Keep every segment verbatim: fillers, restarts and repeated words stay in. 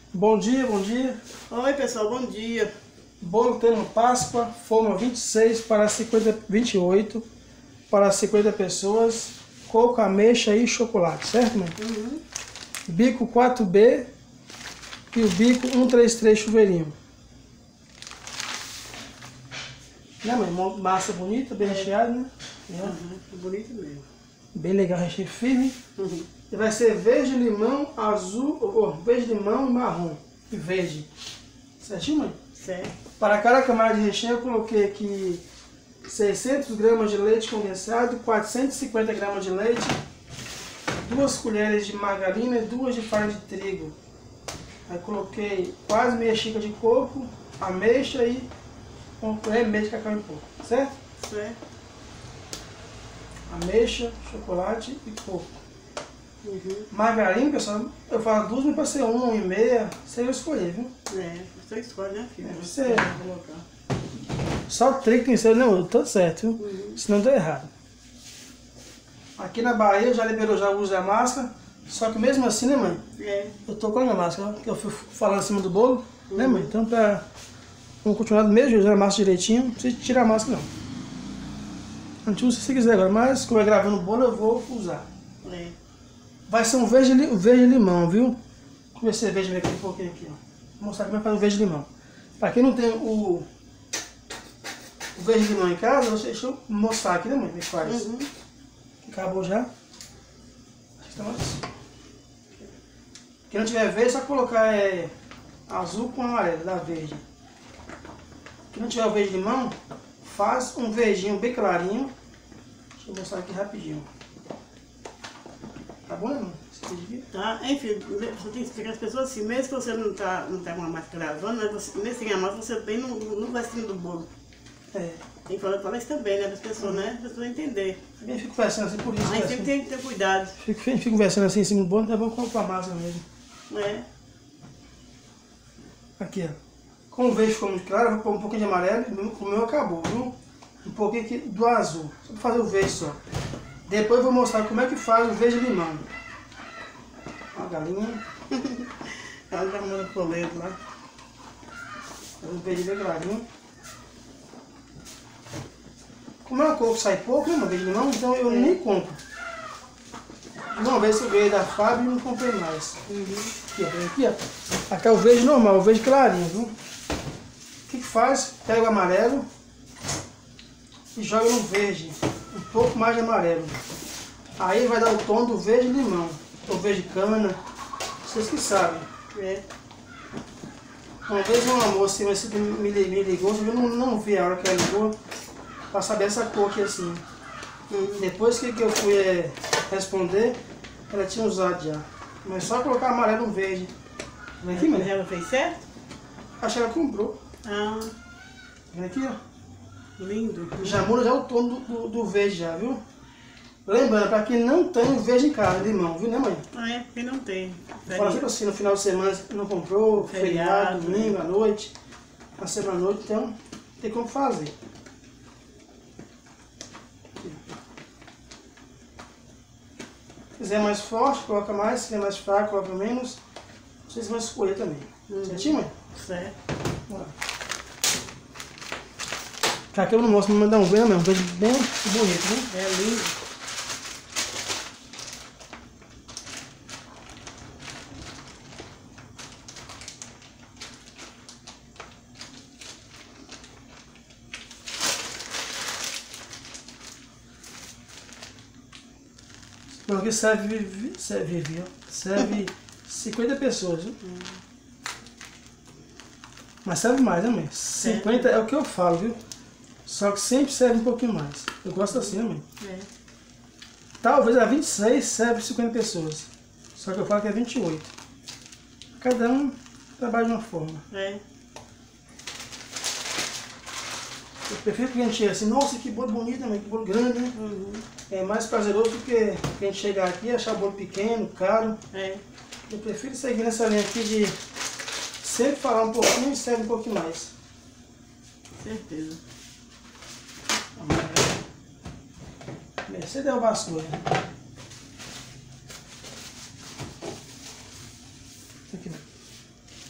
Bom dia, bom dia. Oi pessoal, bom dia. Bolo tendo Páscoa, forma vinte e seis para cinquenta, vinte e oito para cinquenta pessoas, coco, ameixa e chocolate, certo, mãe? Uhum. Bico quatro B e o bico cento e trinta e três chuveirinho. Né, mãe? Massa bonita, bem recheada, né? Uhum. Bonito mesmo. Bem legal, recheio firme. Uhum. E vai ser verde, limão, azul, oh, verde, limão e marrom. E verde. Certinho, mãe? Certo. Para cada camada de recheio eu coloquei aqui seiscentas gramas de leite condensado, quatrocentos e cinquenta gramas de leite, duas colheres de margarina e duas de farinha de trigo. Aí coloquei quase meia xícara de coco, ameixa e uma colher e meia de cacau em pó, certo? Certo. Ameixa, chocolate e coco. Uhum. Margarina, pessoal, eu falo duas, mas pode ser uma, uma e meia, você vai escolher, viu? É, você escolhe, né, filho? É, Você você- vai colocar. Só trigo tem que ser, não, tá certo, viu? Uhum. Senão deu errado. Aqui na Bahia já liberou já o uso da máscara, só que mesmo assim, né, mãe? É. Eu tô com a minha máscara, que eu fui falando em cima do bolo, né, Uhum. mãe? Então, pra vamos continuar do mesmo jeito, usando a máscara direitinho, não precisa tirar a máscara, não. A gente usa se quiser agora, mas como é gravando o bolo, eu vou usar. É. Vai ser um verde, li- um verde limão, viu? Deixa eu ver se você veja aqui um pouquinho aqui, ó. Vou mostrar como é que faz o verde limão. Pra quem não tem o, o verde limão em casa, deixa eu mostrar aqui, né, mãe? Como é que faz? Uhum. Acabou já? Acho que tá mais. Quem não tiver verde, é só colocar é, azul com amarelo, dá verde. Quem não tiver o verde limão, faz um verdinho bem clarinho. Deixa eu mostrar aqui rapidinho. Tá bom, né, mãe? Esse vídeo aqui? Tá? Enfim, você tem que explicar às pessoas assim, mesmo que você não tá, não tá com uma máscara gravando, mas você, mesmo sem a máscara, você tem no, no vestinho do bolo. É. Tem que falar, falar isso também, né, para as pessoas, né? As pessoas entenderem. Eu fico conversando assim por isso. Aí né, sempre assim. tem que ter cuidado, Fico, fico conversando assim em cima do bolo, então é bom colocar a máscara mesmo. né? Aqui, ó. Como o verde ficou muito claro, eu vou pôr um pouquinho de amarelo e o meu acabou, viu? Um pouquinho aqui do azul. Só pra fazer o verde só. Depois eu vou mostrar como é que faz o verde limão. Ó, a galinha. Ela tá arrumando coleiro lá. Faz um verde bem clarinho. Como é um coco sai pouco, né, meu verde limão? Então eu nem compro. Uma vez que eu ganhei da Fábio e não comprei mais. Uhum. Aqui, ó, aqui, ó. Aqui é o verde normal, o verde clarinho, viu? O que que faz? Pega o amarelo e joga no verde, um pouco mais de amarelo. Aí vai dar o tom do verde limão, ou verde cana, vocês que sabem. É. Uma vez uma moça me, me, me ligou, eu não, não vi a hora que ela ligou, pra saber essa cor aqui assim. Uhum. Depois que, que eu fui é, responder, ela tinha usado já. Mas só colocar amarelo no verde. Vem aqui, Mas mano. ela fez certo? Acho que ela comprou. Ah, Vem aqui, ó. lindo. Já muda já o tom do, do, do verde já, viu? Lembrando, para quem não tem o verde em casa, limão, viu, né, mãe? Ah, é porque não tem. Fala sempre assim, no final de semana não comprou, feriado, Feriado, domingo, à noite, na semana à noite, então tem como fazer. Aqui. Se quiser mais forte, coloca mais, se quiser mais fraco, coloca menos. Vocês vão escolher também. Uhum. Certinho, mãe? Certo. Bora. Tá, aqui eu não mostro, mas mandar um verde mesmo, um verde bem bonito, né? É lindo. Não, aqui serve, serve, viu? Serve cinquenta pessoas, viu? Hum. Mas serve mais, né, mãe? cinquenta é o que eu falo, viu? Só que sempre serve um pouquinho mais. Eu gosto assim, né, mãe? É. Talvez a vinte e seis serve cinquenta pessoas. Só que eu falo que é vinte e oito. Cada um trabalha de uma forma. É. Eu prefiro que a gente chegue assim, nossa, que bolo bonito, né, mãe? Que bolo grande, né? Uhum. É mais prazeroso do que a gente chegar aqui e achar o bolo pequeno, caro. É. Eu prefiro seguir nessa linha aqui de sempre falar um pouquinho e serve um pouquinho mais. Certeza. Você deu vassoura. Aqui,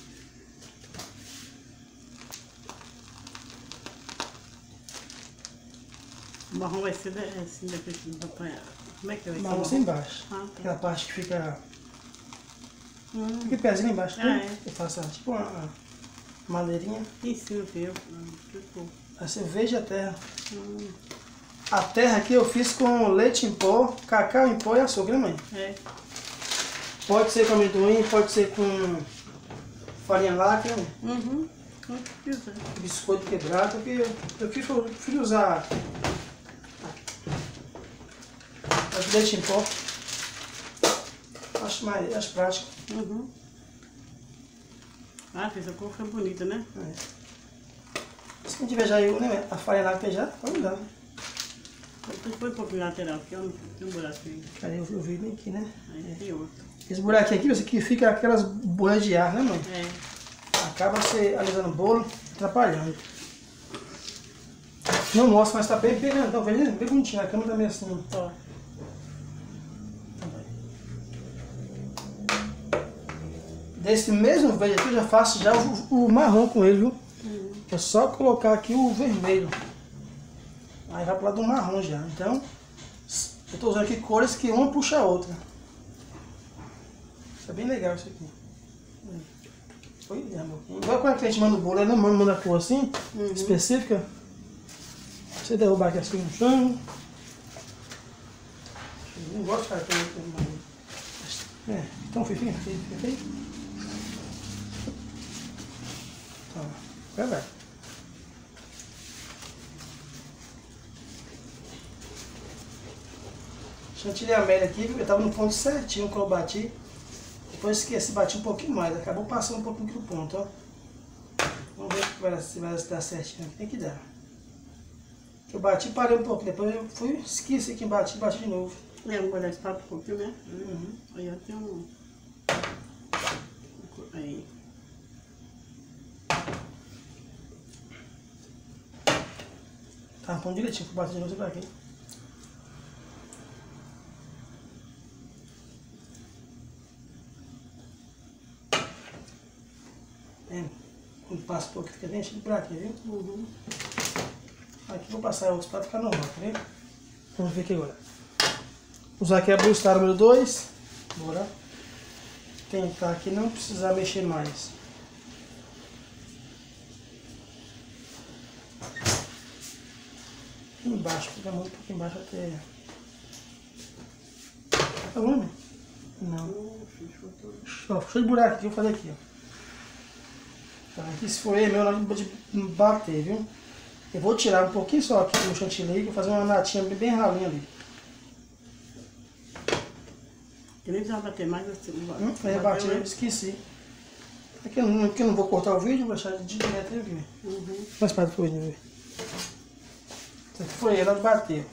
O marrom vai ser assim, depois do apanhar. Como é que vai ser? Marrom sem embaixo. Ah, tá. Aquela parte que fica... Hum. Fica pezinho embaixo, Ah, né? é. Eu faço tipo uma madeirinha. Em cima, viu? Tipo... Aí você veja a terra. Hum. A terra aqui eu fiz com leite em pó, cacau em pó e açúcar, né, mãe? É. Pode ser com amendoim, pode ser com farinha láctea, né? Uhum. Como que quiser. Biscoito quebrado, porque eu, eu prefiro, prefiro usar as leite em pó. Acho mais acho prático. Uhum. Ah, essa cor fica bonita, né? É. Se a gente tiver já aí, né, a farinha láctea já, pode dar. Põe um pouquinho lateral, porque eu tem um buraquinho. Cadê? Eu, eu vi bem aqui, né? Aí tem outro. Esse buraquinho aqui, você que fica aquelas bolhas de ar, né, mãe? É. Acaba você alisando o bolo, atrapalhando. Não mostra, mas tá bem pegando, tá vendo? Bem bonitinho, a câmera tá meio assim. Ó. Desse mesmo verde aqui eu já faço já o, o marrom com ele, viu? Uhum. É só colocar aqui o vermelho. Aí vai pro lado do marrom já. Então, eu tô usando aqui cores que uma puxa a outra. Isso é bem legal isso aqui. Oi, igual quando a gente manda o bolo, ela manda, manda a cor assim, uhum. específica. Você derrubar aqui assim no chão. Eu não gosto de ficar aqui. É, então fica, fica, fica aí. Tá, vai, vai. Chantilly Amélia aqui, eu tava no ponto certinho quando eu bati. Depois esqueci, bati um pouquinho mais, acabou passando um pouquinho do ponto, ó. Vamos ver se vai, se vai dar certinho. Tem que dar. Eu bati e parei um pouco, depois eu fui, esqueci que bati e bati de novo. É, vou guardar esse papo um pouquinho, né? Uhum. Aí tem um... Aí. Tá, põe direitinho, vou bater de novo pra aqui. É, quando passa um pouco fica bem cheio de buraquinho, viu? Uhum. Aqui vou passar outros para ficar normal, tá vendo? Vamos ver aqui agora. Usar aqui a Blue Star número dois. Bora tentar aqui não precisar mexer mais. Aqui embaixo, fica muito aqui embaixo até. Tá bom, né? Não. Ó, cheio de buraco aqui, vou fazer aqui, ó. Tá, aqui se for meu, não de bater, viu? Eu vou tirar um pouquinho só aqui do chantilly, vou fazer uma natinha bem ralinha ali. Eu nem precisava bater mais, mas não Hum, aí bati, eu esqueci. Aqui eu, não, aqui eu não vou cortar o vídeo, vou deixar de direto aqui. Uhum. Mais para depois de ver. Isso aqui foi ela de bater.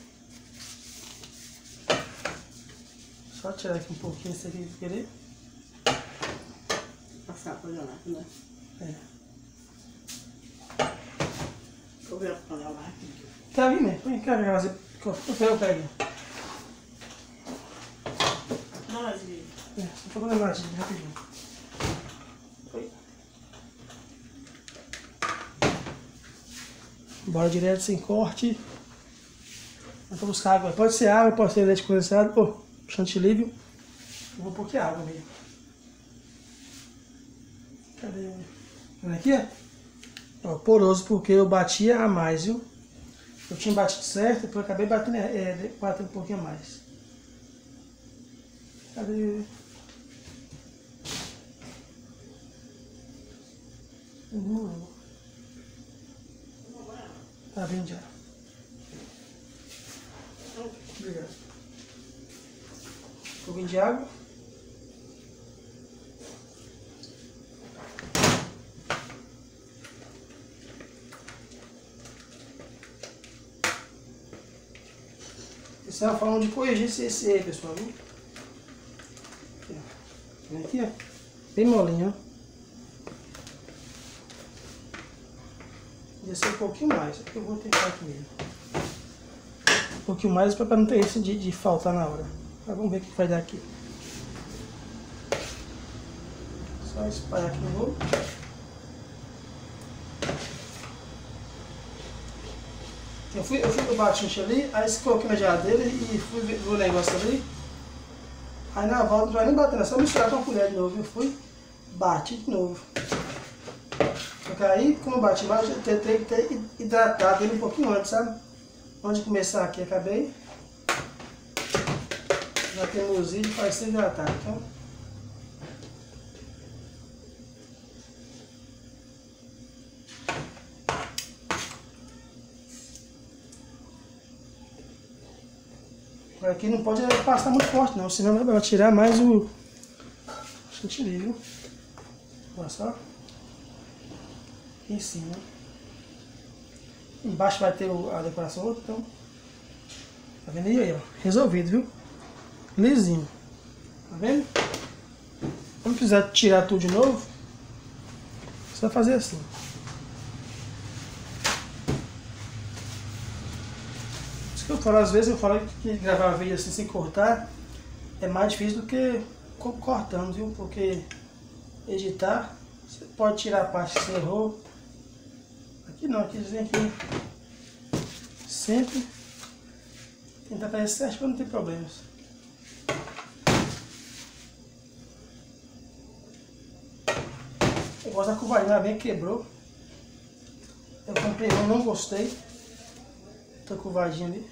Só tirar aqui um pouquinho isso aqui, querer. Passar a coisa lá, né? É. Vou ver a panela lá aqui. Quer vir, né? Põe cá, fazer. Eu pego. Nozinho. É, só tô fazendo latinha, rapidinho. Foi. Bora direto, sem corte. Eu vou buscar água. Pode ser água, pode ser leite condensado, ou chantilly, viu? Eu vou pôr aqui água mesmo. Cadê? Olha aqui, ó. Ó, poroso, porque eu batia a mais, viu? Eu tinha batido certo, depois eu acabei batendo, é, batendo um pouquinho a mais. Cadê? Uhum. Tá bem já. Obrigado. Um pouquinho de água. Isso é uma forma de corrigir esse, esse aí, pessoal, viu? Aqui, ó. Aqui, ó. Bem molinho, ó. Descer um pouquinho mais. Aqui eu vou tentar aqui mesmo. Um pouquinho mais para não ter esse de, de faltar na hora. Mas vamos ver o que vai dar aqui. Só espalhar aqui de novo. Eu fui, eu fui, eu bati ali, aí coloquei na geladeira e fui ver o negócio ali. Aí na volta não vai nem bater, é só misturar com a colher de novo. Eu fui, bati de novo. Só que aí, como eu bati mais, eu tentei ter hidratado ele um pouquinho antes, sabe? Antes de começar aqui, acabei. Já tem meus vídeos para ser hidratado, então. Aqui não pode passar muito forte não, senão vai tirar mais o chantilly, viu? Olha só. Aqui em cima. Embaixo vai ter a decoração outra, então. Tá vendo aí, ó? Resolvido, viu? Lisinho. Tá vendo? Não precisar tirar tudo de novo. Só fazer assim. Isso que eu falo, às vezes eu falo que gravar vídeo assim sem cortar é mais difícil do que cortando, viu? Porque editar, você pode tirar a parte que você errou. Aqui não, aqui vem aqui sempre tentar fazer certo para não ter problemas. Eu gosto da curvadinha, bem quebrou. Eu comprei um, não gostei. Tô curvadinha ali.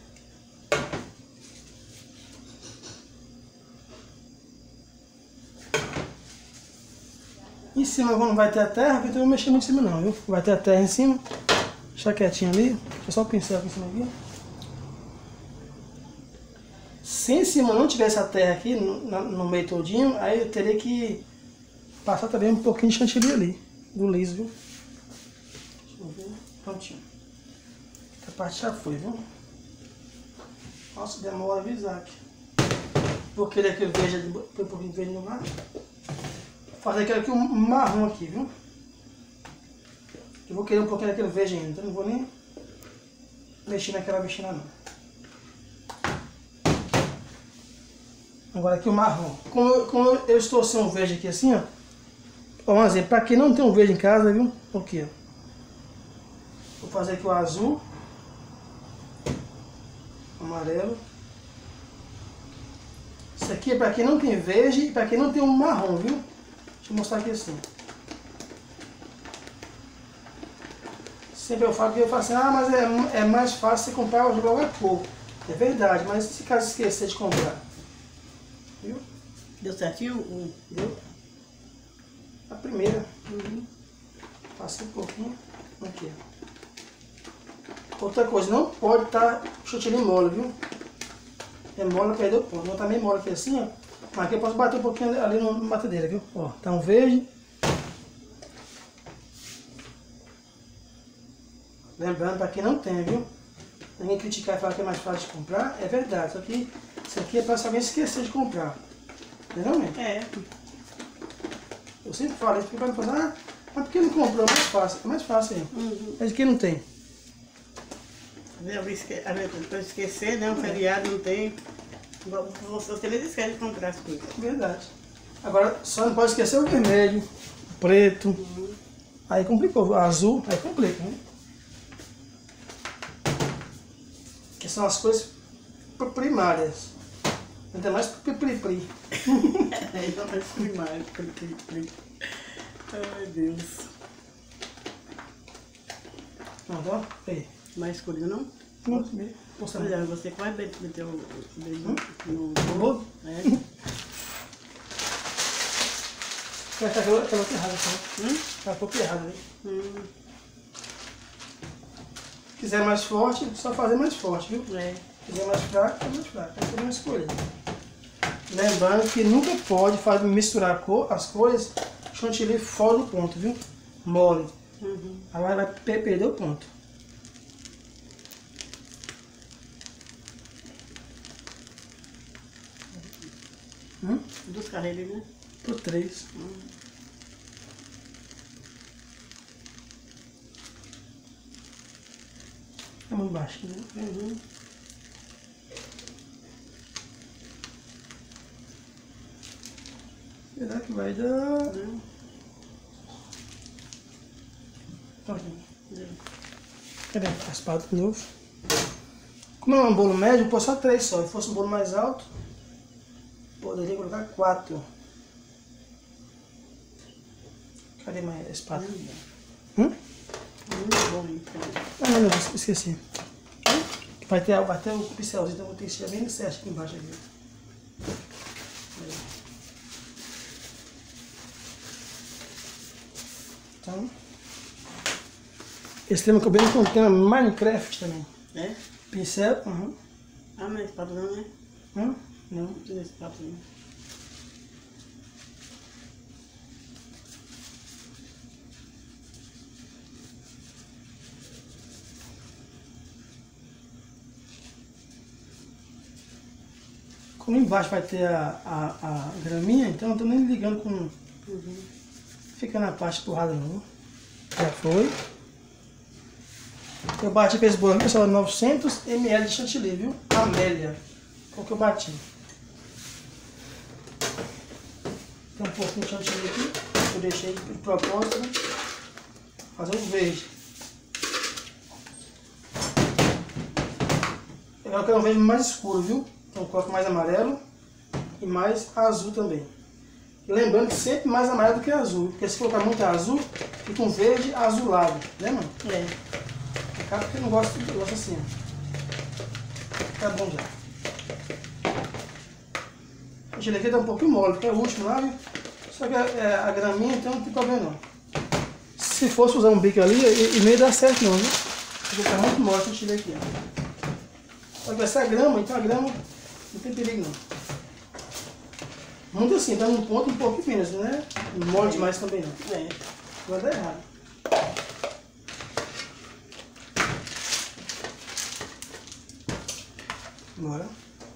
Em cima não vai ter a terra, então eu vou mexer muito em cima não, viu? Vai ter a terra em cima. Deixa quietinho ali. Deixa eu só o pincel aqui em cima aqui. Se em cima não tivesse a terra aqui, no, no meio todinho, aí eu teria que passar também um pouquinho de chantilly ali, do liso, viu? Deixa eu ver. Prontinho. Essa parte já foi, viu? Nossa, demora a avisar aqui. Vou querer aquele verde, põe um pouquinho de verde no mar. Vou fazer aquele aqui, um marrom aqui, viu? Eu vou querer um pouquinho daquele verde ainda, então não vou nem mexer naquela bichinha não. Agora aqui o marrom. Como eu, como eu estou sem um verde aqui assim, ó. Vamos dizer, para quem não tem um verde em casa, viu? Aqui, ó. Vou fazer aqui o azul. Amarelo. Isso aqui é para quem não tem verde e para quem não tem um marrom, viu? Deixa eu mostrar aqui assim. Sempre eu falo que eu falo assim, ah, mas é, é mais fácil você comprar logo a cor. É verdade, mas se caso esquecer de comprar. Viu? Deu certinho? Deu? A primeira. Uhum. Passei um pouquinho. Aqui, ó. Outra coisa, não pode estar chantilly mole, viu? É mole, perdeu o ponto. Não tá meio mole aqui assim, ó. Mas aqui eu posso bater um pouquinho ali na batedeira, viu? Ó, tá um verde. Lembrando, para quem não tem, viu? Ninguém criticar e falar que é mais fácil de comprar, é verdade. Só que isso aqui é para saber esquecer de comprar. Entendeu, mesmo? É. Eu sempre falo isso, porque vai falar, ah, mas por que não comprou? É mais fácil. É mais fácil aí. Uhum. Mas de quem não tem? Eu esque... Para esquecer, né? Um feriado não tem. Você nem esquece de comprar as coisas. Verdade. Agora, só não pode esquecer o vermelho, o preto. Uhum. Aí complicou. O azul, aí complica, né? Que são as coisas primárias. Ainda mais pri-pri-pri. Ainda mais primário, pri-pri-pri. Ai, Deus. Não, aí. Mais escurinho, não? Não, posso Olha, você que vai meter o dedo hum? no bolo? É. Vai estar aquela cor errada, tá? Hum? Tá a cor errada ali. Hum. Se quiser mais forte, só fazer mais forte, viu? É. Se quiser mais fraco, é mais fraco. Aí você vai escolher. Lembrando que nunca pode fazer, misturar a cor, as cores chantilly fora do ponto, viu? Mole. Uhum. Agora vai perder o ponto. Hum? Dos carreiros, né? Por três. Hum. É muito baixinho, né? Uhum. Será que vai dar? Não. Tá aqui. Não. Cadê? Raspado de novo. Como é um bolo médio, eu pôr só três só. Se fosse um bolo mais alto, poderia colocar quatro. Cadê mais a espada? Hum? Muito bom, então. Ah, não, não, esqueci. Vai ter, vai ter o pincelzinho, então eu vou ter que tirar bem certo aqui embaixo. Aqui. Então, esse tema combina com o tema Minecraft também. É? Pincel, uhum. Ah, mas espada não, né? Hum? Não. Não precisa de espada, não. Como embaixo vai ter a, a, a graminha, então eu não tô nem ligando com... Uhum. Fica na parte porrada não. Já foi. Eu bati para esse bolo aqui, pessoal, novecentos mililitros de chantilly, viu? Amélia. Foi o que eu bati. Tem um pouquinho de chantilly aqui. Eu deixei de propósito, né? Fazer um verde. Agora eu quero um verde mais escuro, viu? Então eu coloco mais amarelo e mais azul também. E lembrando que sempre mais amarelo do que azul, porque se colocar muito azul, fica um verde azulado, né, mano? É. Acaba que eu não gosto, eu gosto assim. Tá bom já. A geleia tá um pouquinho mole, porque é o último lá, viu? Só que a, é, a graminha, então não tem problema não. Se fosse usar um bico ali, e, e nem dá certo não, viu? Porque tá muito mole a geleia aqui, ó. Só que vai ser a grama, então a grama não tem perigo não. Muito assim, tá num ponto um pouco apenas, né? Não mole demais também não. É. Vai dar errado. Bora.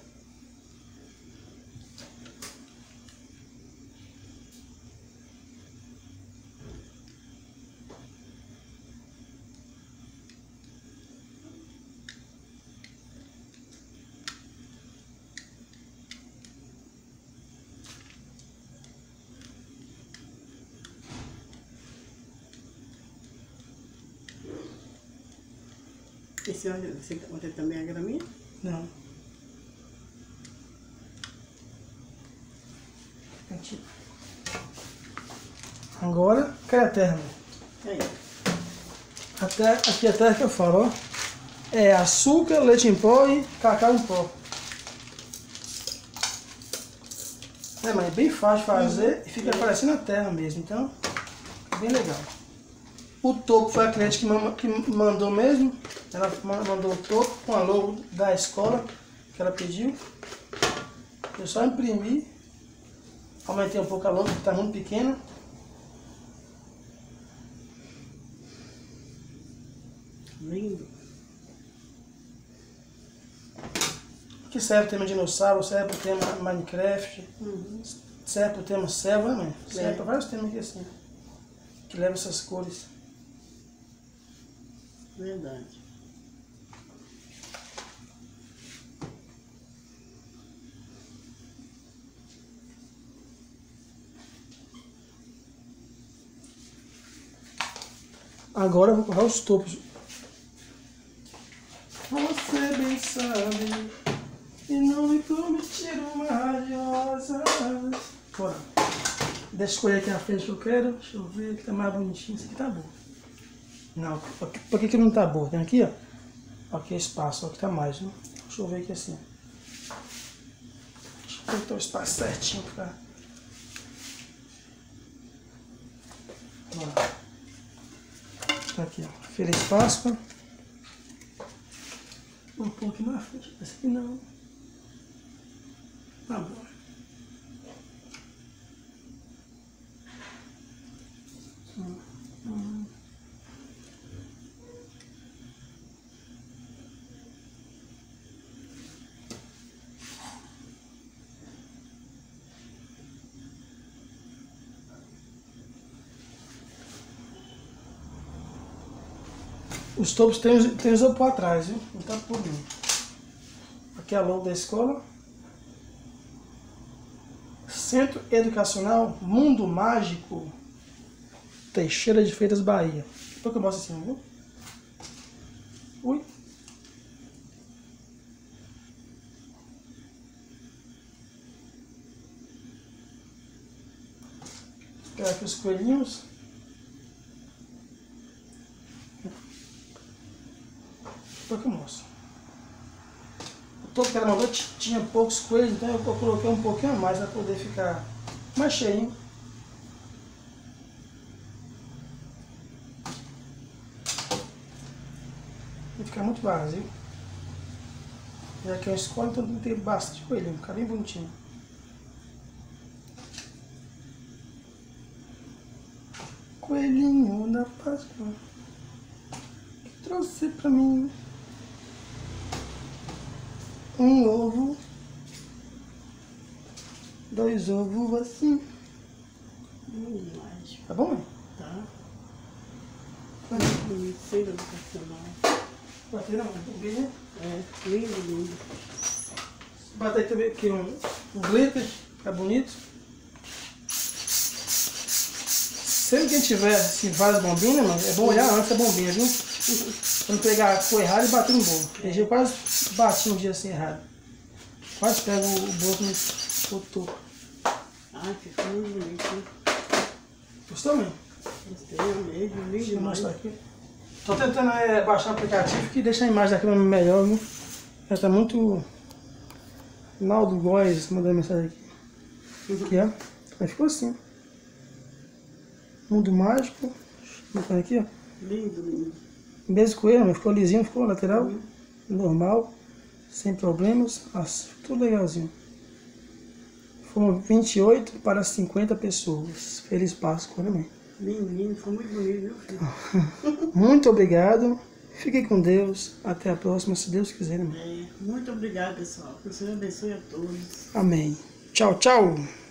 Esse ano você tem também a graminha? Não. Agora, cai a terra. Aí. Até, aqui a terra que eu falo, ó. É açúcar, leite em pó e cacau em pó. É, mas é bem fácil de fazer uhum. E fica é. Parecendo a terra mesmo, então é bem legal. O topo foi a cliente que, que mandou mesmo. Ela mandou o topo com a logo da escola que ela pediu. Eu só imprimi. Aumentei um pouco a logo, que está muito pequena. Lindo. Que serve o tema dinossauro, serve o tema Minecraft, uhum. Serve o tema selva, né, mãe? Serve é. Para vários temas aqui assim. Que leva essas cores. Verdade. Agora eu vou colocar os topos. Você bem sabe e não me prometer uma radiosa. Bora. Deixa eu escolher aqui a frente que eu quero. Deixa eu ver que tá mais bonitinho. Esse aqui tá bom. Não, por que que não tá bom? Tem aqui, ó. Aqui é espaço, ó, que tá mais, né? Deixa eu ver aqui assim. Deixa eu botar o espaço certinho pra... Bora. Tá aqui, ó. Feliz Páscoa. Um pouquinho mais frente. Esse aqui não. Tá bom. Hum, hum. Os topos tem, tem isopor atrás, viu? Não tá por mim. Aqui é a logo da escola. Centro Educacional Mundo Mágico, Teixeira de Freitas, Bahia. Depois que eu mostro assim, viu? Ui. os coelhinhos. Depois que eu mostro. O topo que ela mandou tinha poucos coelhos, então eu coloquei um pouquinho a mais para poder ficar mais cheinho. Vai ficar muito vazio. Já que eu escolho, então tem que ter bastante coelhinho, ficar bem bonitinho. Coelhinho da Páscoa, trouxe pra mim um ovo, dois ovos assim. Hum, Tá bom, mãe? tá. Feira educacional. Bater não, o vídeo. É, lindo, lindo. Bater também aqui um, um glitter, fica bonito. Sempre que a gente tiver assim, várias bombinhas, mano, é bom olhar antes a bombinha, viu? Pra não pegar a cor errada e bater no bolo. Tem dia eu quase bati um dia assim errado. Quase pego o bolo no topo. Ai, ficou muito bonito, hein? Gostou, mãe? Gostei, amei, lindo Deixa eu demais. mostrar aqui. Tô tentando é, baixar o aplicativo que deixa a imagem da câmera melhor, viu? Ela tá muito... Naldo Góes mandando mensagem aqui. Aqui, ó. Aí ficou assim. Mundo mágico. Vou aqui, ó. Lindo, lindo. Mesmo com ele, ficou lisinho, ficou lateral. Uhum. Normal. Sem problemas. Nossa, tudo legalzinho. Foram vinte e oito para cinquenta pessoas. Feliz Páscoa, né, mãe? Lindo, lindo. Foi muito bonito, viu, filho? Muito obrigado. Fiquem com Deus. Até a próxima, se Deus quiser, né, mãe? É, muito obrigado, pessoal. Que o Senhor abençoe a todos. Amém. Tchau, tchau.